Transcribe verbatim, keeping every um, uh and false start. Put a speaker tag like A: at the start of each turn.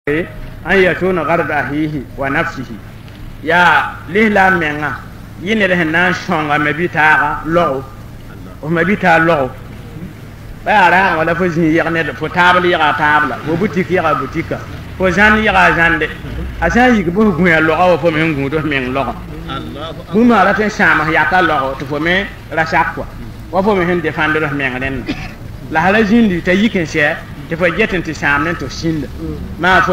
A: an yakuna gharda ahihi wa nafsihi ya lihla menga yine le nan shonga mebitaga lo o mebita lo ba ara wala fo jin yerne de fo table yara table fo boutique yara boutique fo jan yara jande asa yig bo gun ya lo awo fo men gun do men lo Allah bu ma la ten chama ya ta lo to fo men la chaque fois wa fo men défendre do men ren la hala jin di tayiken che te fo jetten ti chamnen to sinde ma